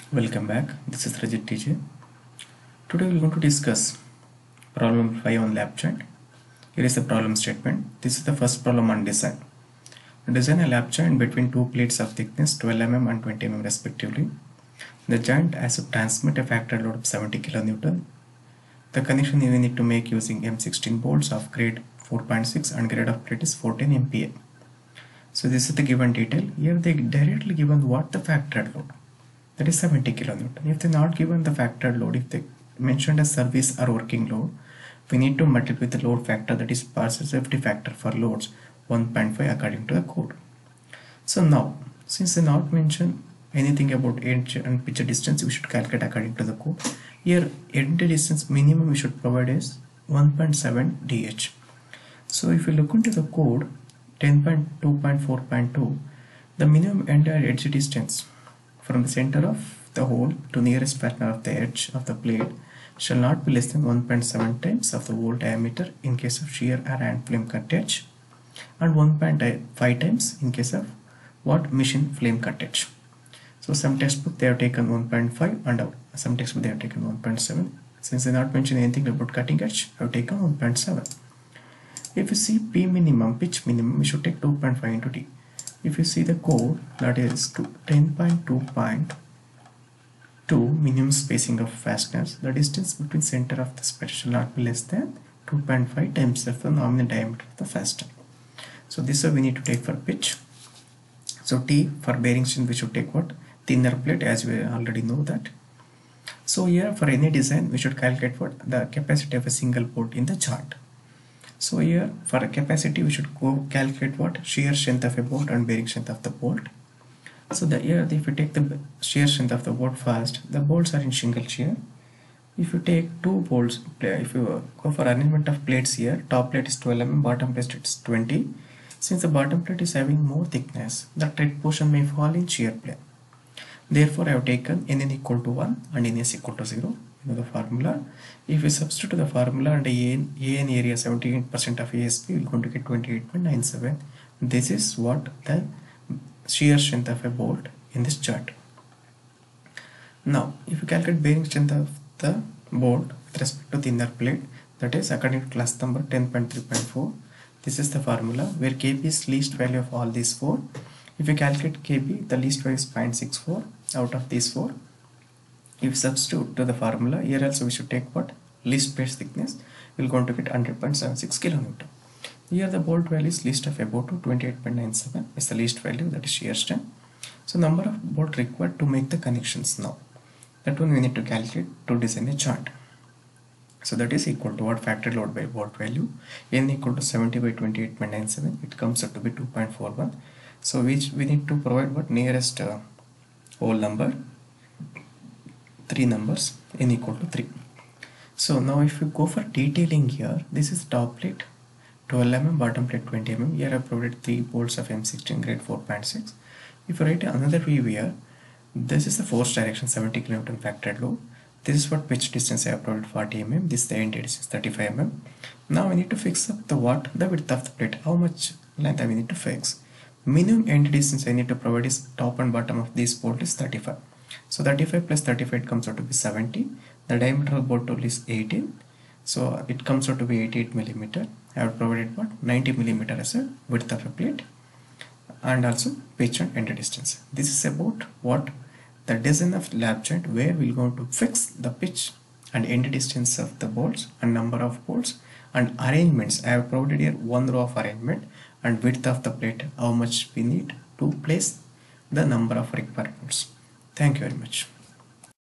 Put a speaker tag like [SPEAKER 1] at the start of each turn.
[SPEAKER 1] Welcome back. This is Rajit TJ. Today we are going to discuss problem 5 on lap joint. Here is the problem statement. This is the first problem on design. Design a lap joint between two plates of thickness 12 mm and 20 mm respectively. The joint has to transmit a factor load of 70 kN. The connection you need to make using M16 bolts of grade 4.6 and grade of plate is 14 MPa. So this is the given detail. Here they directly given what the factor load. That is 70 kN. If they not given the factor load, if they mentioned as service or working load, we need to multiply with the load factor, that is partial safety factor for loads 1.5 according to the code. So now, since they not mention anything about edge and pitch distance, we should calculate according to the code. Here edge distance minimum we should provide is 1.7 dh. So if you look into the code 10.2.4.2, the minimum entire edge distance from the center of the hole to nearest partner of the edge of the plate shall not be less than 1.7 times of the hole diameter in case of shear or hand flame cut edge, and 1.5 times in case of machine flame cut edge. So some textbook they have taken 1.5 and some textbook they have taken 1.7. Since they not mention anything about cutting edge, I have taken 1.7. If you see P minimum, pitch minimum, we should take 2.5 into D. If you see the code, that is 10.2.2 minimum spacing of fasteners, the distance between center of the spread shall not be less than 2.5 times of the nominal diameter of the fastener. So this is we need to take for pitch. So T for bearing strength we should take what? Thinner plate, as we already know that. So here for any design we should calculate what? The capacity of a single bolt in the joint. So here for a capacity we should go calculate what? Shear strength of a bolt and bearing strength of the bolt. So here if you take the shear strength of the bolt first, the bolts are in single shear. If you take two bolts, if you go for arrangement of plates here, top plate is 12 mm, bottom plate is 20. Since the bottom plate is having more thickness, the tread portion may fall in shear plane. Therefore I have taken Nn equal to 1 and Ns equal to 0. You know the formula. If we substitute the formula and AN area 78% of ASP, we are going to get 28.97. This is what the shear strength of a bolt in this chart. Now if you calculate bearing strength of the bolt with respect to thinner plate, that is according to class number 10.3.4, this is the formula where Kb is least value of all these four. If you calculate Kb, the least value is 0.64 out of these four. If you substitute to the formula, here also we should take what? Least base thickness. We will going to get 100.76 kN. Here the bolt value is least of about 28.97 is the least value, that is shear strength. So number of bolt required to make the connections now. That one we need to calculate to design a joint. So that is equal to what? Factor load by bolt value. N equal to 70 by 28.97. It comes out to be 2.41. So which we need to provide what? Nearest whole number. 3 numbers, n equal to 3. So now if you go for detailing here, this is top plate 12 mm, bottom plate 20 mm. Here I have provided 3 bolts of M16 grade 4.6. If you write another view here, this is the force direction 70 kN factor load. This is what pitch distance I have provided 40 mm. This is the end distance 35 mm. Now we need to fix up the the width of the plate. How much length I need to fix? Minimum end distance I need to provide is top and bottom of this bolt is 35. So 35 plus 35 comes out to be 70. The diameter of bolt hole is 18. So it comes out to be 88 mm. I have provided what? 90 mm as a width of a plate, and also pitch and end distance. This is about what? The design of lap joint, where we are going to fix the pitch and end distance of the bolts and number of bolts and arrangements. I have provided here one row of arrangement and width of the plate, how much we need to place the number of required bolts. Thank you very much.